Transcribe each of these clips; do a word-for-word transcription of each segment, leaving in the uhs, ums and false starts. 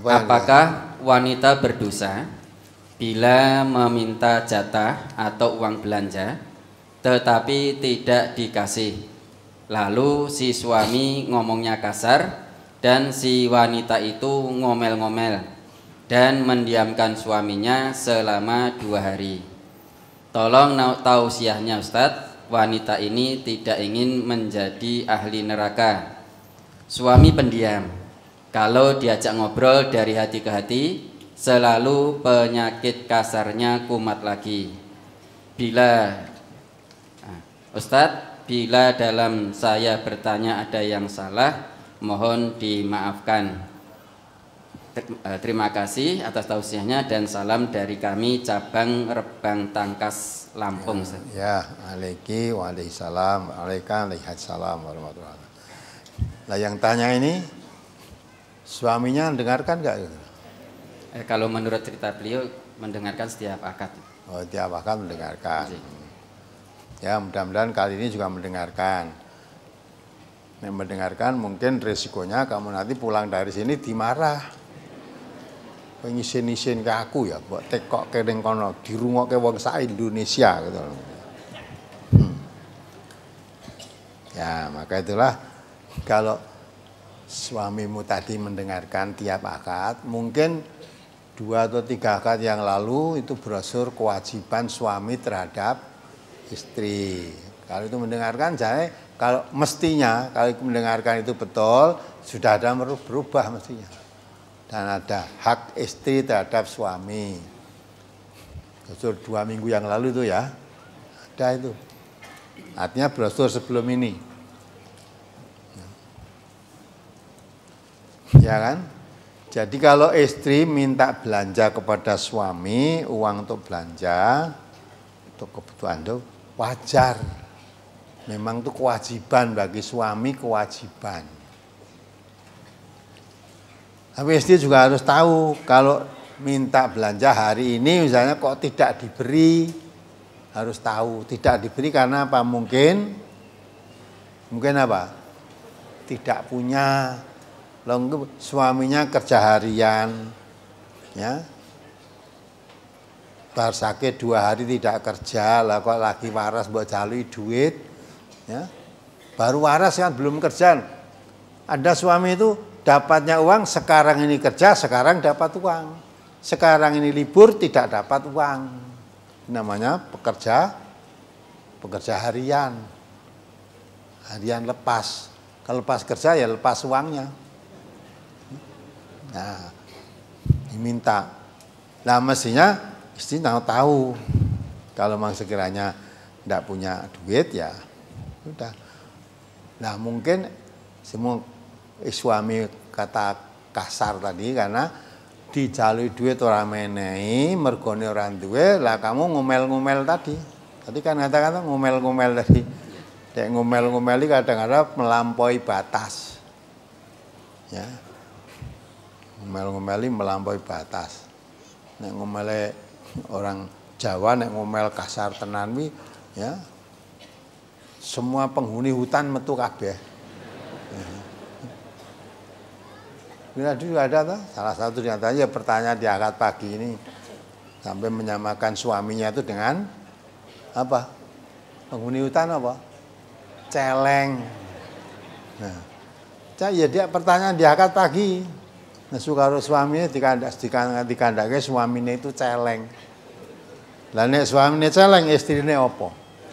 Apa yang apakah dia? Wanita berdosa bila meminta jatah atau uang belanja tetapi tidak dikasih, lalu si suami ngomongnya kasar dan si wanita itu ngomel-ngomel dan mendiamkan suaminya selama dua hari? Tolong tausiahnya Ustadz, wanita ini tidak ingin menjadi ahli neraka. Suami pendiam, kalau diajak ngobrol dari hati ke hati, selalu penyakit kasarnya kumat lagi. Bila Ustadz, bila dalam saya bertanya ada yang salah, mohon dimaafkan. Terima kasih atas tausiahnya dan salam dari kami cabang Rebang Tangkas Lampung. Ya, alaiki waalaikumsalam, waalaikumsalam warahmatullahi wabarakatuh. Nah, yang tanya ini suaminya mendengarkan nggak? Eh, kalau menurut cerita beliau mendengarkan setiap akad. Oh, setiap akad mendengarkan. Ya, mudah-mudahan kali ini juga mendengarkan. Yang mendengarkan mungkin resikonya kamu nanti pulang dari sini dimarah. Pengisin-isin ke aku ya, buat tekok ke ning kono, dirungokke wong sak Indonesia gitu. Hmm. Ya, maka itulah kalau suamimu tadi mendengarkan tiap akad, mungkin dua atau tiga akad yang lalu itu brosur kewajiban suami terhadap istri. Kalau itu mendengarkan, saya kalau mestinya kalau mendengarkan itu betul, sudah ada berubah mestinya. Dan ada hak istri terhadap suami. Brosur dua minggu yang lalu itu ya, ada itu. Artinya brosur sebelum ini. Ya kan? Jadi kalau istri minta belanja kepada suami, uang untuk belanja, untuk kebutuhan itu wajar. Memang itu kewajiban bagi suami, kewajiban. Tapi istri juga harus tahu kalau minta belanja hari ini misalnya kok tidak diberi, harus tahu tidak diberi karena apa? Mungkin, mungkin apa? Tidak punya. Lalu suaminya kerja harian, ya, bar sakit dua hari tidak kerja, lah kok lagi waras buat jalui duit, ya, baru waras kan belum kerja. Ada suami itu dapatnya uang, sekarang ini kerja, sekarang dapat uang. Sekarang ini libur, tidak dapat uang. Namanya pekerja, pekerja harian. Harian lepas. Kalau lepas kerja ya lepas uangnya. Nah, diminta. Nah, mestinya istri tahu tahu. Kalau memang sekiranya tidak punya duit ya sudah. Nah, mungkin semua suami kata kasar tadi karena dijalui duit orang menehi, mergone orang duwe, lah kamu ngomel-ngomel tadi. Tadi kan kata-kata ngomel-ngomel tadi. Dek ngomel-ngomeli kadang-kadang melampaui batas. Ya. Ngomel-ngomeli melampaui batas. Nek ngomele orang Jawa nek ngomel kasar tenan wi, ya. Semua penghuni hutan metu kabeh. Bila juga ada tuh, salah satu di antaranya pertanyaan di akad pagi ini sampai menyamakan suaminya itu dengan apa? Penghuni hutan apa? Celeng. Nah, ya dia pertanyaan di akad pagi. Nah, karo suaminya dikandak dikandake suaminya itu celeng. Lah nek suaminya celeng, istrine apa?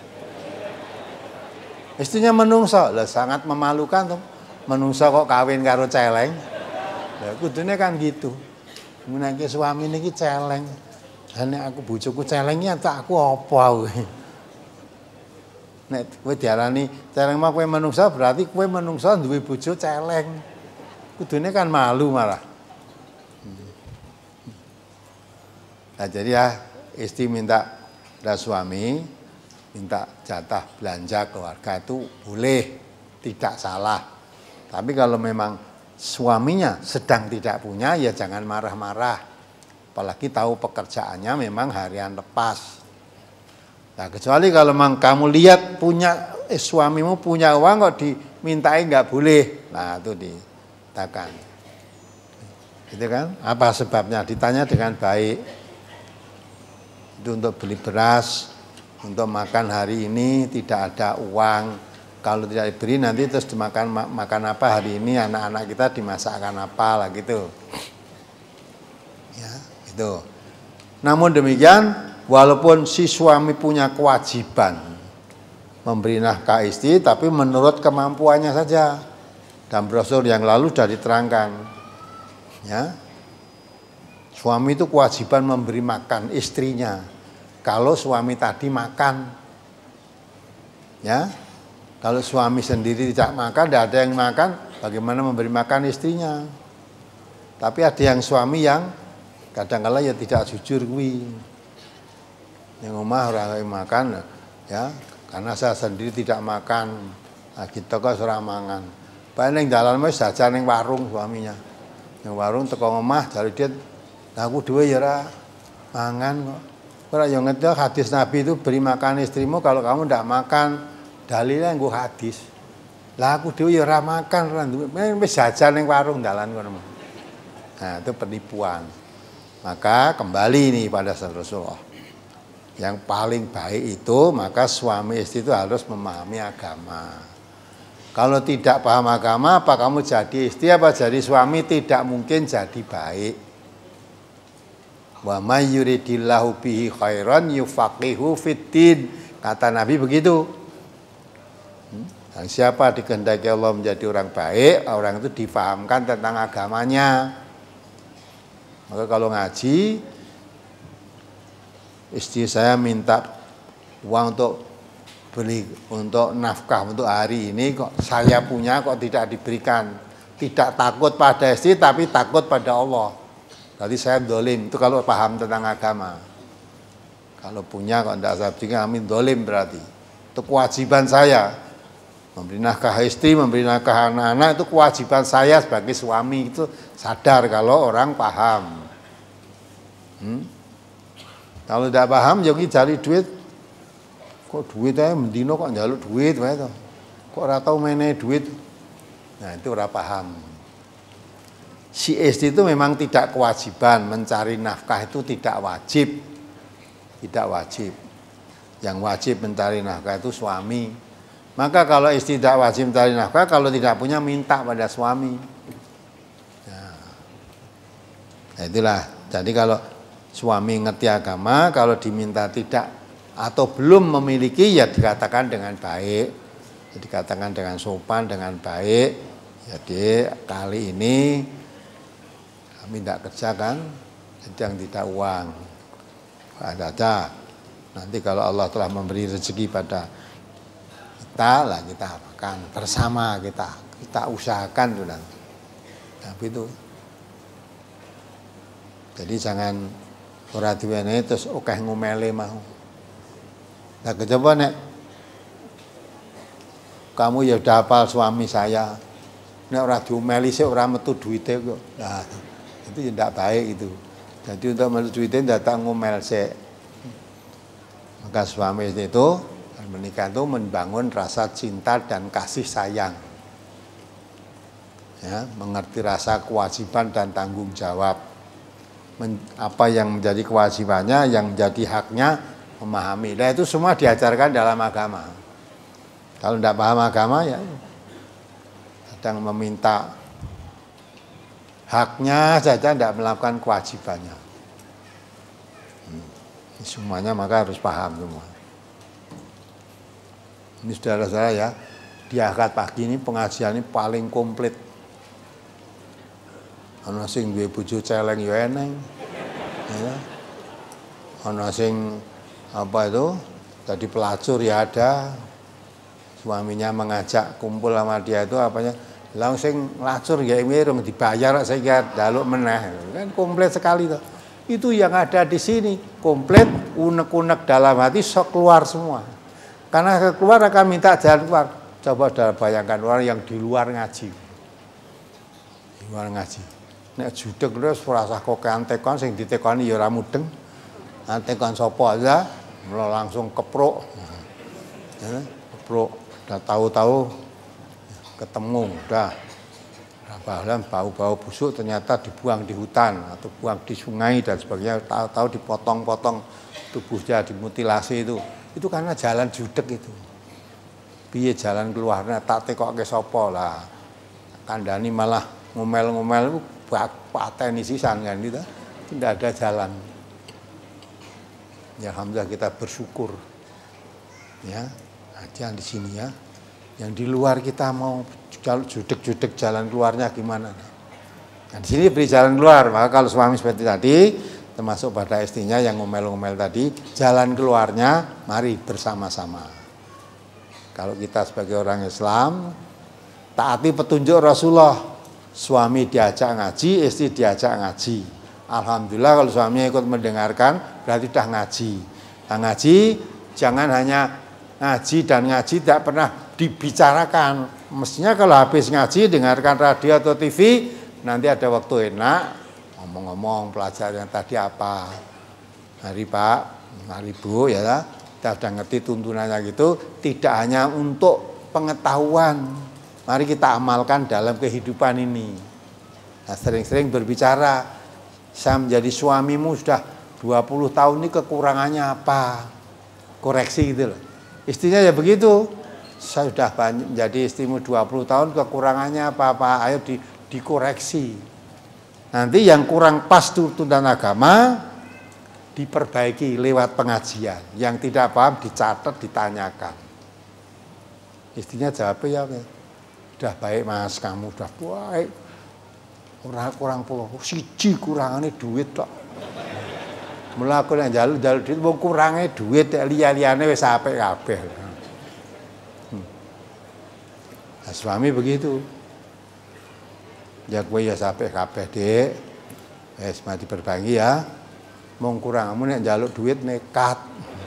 Istrinya menungso, lah sangat memalukan tuh. Menungso kok kawin karo celeng. Ya kudune kan gitu. Menake suami niki celeng. Lah nek aku bojoku celengnya tak aku apa kowe. Nek kowe diarani celeng mah kowe menungso berarti kowe menungso duwe bojo celeng. Kudune kan malu malah. Nah jadi ya istri minta dari suami minta jatah belanja keluarga itu boleh, tidak salah. Tapi kalau memang suaminya sedang tidak punya, ya jangan marah-marah. Apalagi tahu pekerjaannya memang harian lepas. Nah, kecuali kalau memang kamu lihat punya eh, suamimu punya uang kok dimintai nggak boleh. Nah, itu dikatakan. Gitu kan? Apa sebabnya? Ditanya dengan baik. Itu untuk beli beras, untuk makan hari ini tidak ada uang. Kalau tidak diberi nanti terus dimakan makan apa hari ini, anak-anak kita dimasakkan apa lah gitu. Ya, itu. Namun demikian, walaupun si suami punya kewajiban memberi nafkah istri, tapi menurut kemampuannya saja. Dan brosur yang lalu sudah diterangkan. Ya, suami itu kewajiban memberi makan istrinya. Kalau suami tadi makan, ya, kalau suami sendiri tidak makan, tidak ada yang makan, bagaimana memberi makan istrinya? Tapi ada yang suami yang kadang-kala ya tidak jujur kuwi. Yang omah ora makan, ya, karena saya sendiri tidak makan. Nah, kita kok ora mangan. Paling dalan wis jajan ning warung suaminya. Yang warung teko omah jare dia, aku dhewe ya ora mangan kok. Ora yo ngerti hadis Nabi itu beri makan istrimu kalau kamu ndak makan. Dalilnya nggo hadis. Lah aku dhewe ya ora makan, ora duwe. Wis jajan ning warung dalan kono. Nah, itu penipuan. Maka kembali nih pada Rasulullah. Yang paling baik itu maka suami istri itu harus memahami agama. Kalau tidak paham agama, apa kamu jadi istri apa jadi suami tidak mungkin jadi baik. Wa may yuridillahu bihi khairan yufaqihu fiddin. Kata Nabi begitu. Dan siapa dikehendaki Allah menjadi orang baik, orang itu difahamkan tentang agamanya. Maka kalau ngaji, istri saya minta uang untuk beli untuk nafkah untuk hari ini kok saya punya kok tidak diberikan. Tidak takut pada istri tapi takut pada Allah. Berarti saya dolim. Itu kalau paham tentang agama. Kalau punya kok tidak saya berikan, amin dolim berarti. Itu kewajiban saya. Memberi nafkah istri, memberi nafkah anak-anak itu kewajiban saya sebagai suami. Itu sadar kalau orang paham. Hmm? Kalau tidak paham jadi cari duit. Kok duit aja mendino kok njaluk duit wae to. Kok ora tau meneh duit. Nah, itu ora paham. Si istri itu memang tidak kewajiban mencari nafkah itu tidak wajib. Tidak wajib. Yang wajib mencari nafkah itu suami. Maka kalau istri tidak wajib mencari nafkah, kalau tidak punya minta pada suami. Nah, itulah. Jadi kalau suami ngerti agama, kalau diminta tidak atau belum memiliki ya dikatakan dengan baik, ya dikatakan dengan sopan, dengan baik. Jadi kali ini kami tidak kerja kan, sedang tidak uang. Ada nanti kalau Allah telah memberi rezeki pada kita lah kita makan bersama kita, kita usahakan tuh nanti. Tapi itu, jadi jangan ora diwenehi terus akeh ngomele mau. Nah, coba nek kamu ya udah hafal suami saya, nek ora diomeli sik ora metu duite kok. Nah, itu ya ndak baik itu. Jadi untuk metu duite ndak tak ngomel sik. Maka suami itu menikah itu membangun rasa cinta dan kasih sayang. Ya, mengerti rasa kewajiban dan tanggung jawab. Men, apa yang menjadi kewajibannya, yang menjadi haknya memahami. Nah, itu semua diajarkan dalam agama. Kalau tidak paham agama ya sedang meminta haknya saja, tidak melakukan kewajibannya. Hmm. Semuanya maka harus paham semua. Ini saudara-saudara ya, di akad pagi ini pengajian ini paling komplit. Ana sing duwe bojo celeng ya eneng. Ya. Ana sing apa itu tadi pelacur ya ada, suaminya mengajak kumpul sama dia itu apanya langsung ngelacur ya mirung dibayar saya daluk meneh kan komplit sekali tuh. Itu yang ada di sini komplit, unek-unek dalam hati sok keluar semua. Karena keluar akan minta jalan keluar. Coba dah bayangkan orang yang di luar ngaji, di luar ngaji. Nek judeg terus rasa kok antekon sing ditekoni ya ora mudeng. Antekon sapa aja langsung keprok. Ya, keprok. Udah tahu-tahu ketemu udah Bahkan bau-bau busuk ternyata dibuang di hutan atau buang di sungai dan sebagainya, tahu-tahu dipotong-potong tubuhnya, dimutilasi itu. Itu karena jalan judek itu. Piye jalan keluarnya tak tekoke sapa lah. Kandhani malah ngomel-ngomel pateni sisan kan gitu. Tidak ada jalan. Ya alhamdulillah kita bersyukur. Ya, aja di sini ya. Yang di luar kita mau judek-judek jalan keluarnya gimana? Nah, di sini beri jalan keluar. Maka kalau suami seperti tadi, termasuk pada istrinya yang ngomel-ngomel tadi, jalan keluarnya mari bersama-sama. Kalau kita sebagai orang Islam, taati petunjuk Rasulullah. Suami diajak ngaji, istri diajak ngaji. Alhamdulillah kalau suaminya ikut mendengarkan, berarti sudah ngaji. Nah, ngaji jangan hanya ngaji dan ngaji tidak pernah dibicarakan. Mestinya kalau habis ngaji dengarkan radio atau T V, nanti ada waktu enak ngomong-ngomong pelajaran tadi apa. Mari Pak, mari Bu ya. Kita sudah ngerti tuntunannya gitu, tidak hanya untuk pengetahuan. Mari kita amalkan dalam kehidupan ini. Nah, sering-sering berbicara, saya menjadi suamimu sudah dua puluh tahun ini kekurangannya apa? Koreksi gitu loh. Istrinya ya begitu. Saya sudah banyak menjadi istrimu dua puluh tahun, kekurangannya apa-apa, ayo di, dikoreksi. Nanti yang kurang pas tuntunan agama diperbaiki lewat pengajian. Yang tidak paham dicatat, ditanyakan. Istrinya jawab ya, sudah baik Mas, kamu sudah baik. Orang kurang pulau, siji kurangannya duit tok. Mula aku nek njaluk-njaluk duit wong kurange duit liya-liyane wis apik kabeh. Nah, suami begitu. Ya kowe ya apik kabeh, Dik. Wis mati berbagi ya. Mung kurang kamu nek njaluk duit nekat.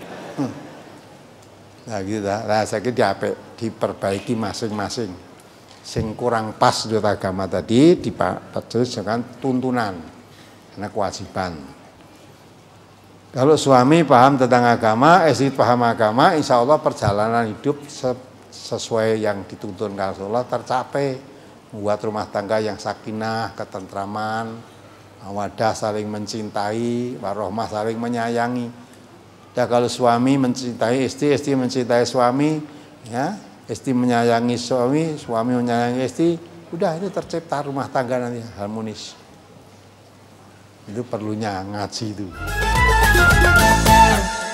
Nah gitu dah. Lah saiki diapik, diperbaiki masing-masing. Sing kurang pas menurut agama tadi dipatus dengan tuntunan. Karena kewajiban. Kalau suami paham tentang agama, istri paham agama, insya Allah perjalanan hidup sesuai yang dituntun Rasulullah tercapai. Membuat rumah tangga yang sakinah, ketentraman, mawaddah saling mencintai, warohmah saling menyayangi. Dan kalau suami mencintai istri, istri mencintai suami, ya, istri menyayangi suami, suami menyayangi istri, udah ini tercipta rumah tangga nanti harmonis. Itu perlunya ngaji itu.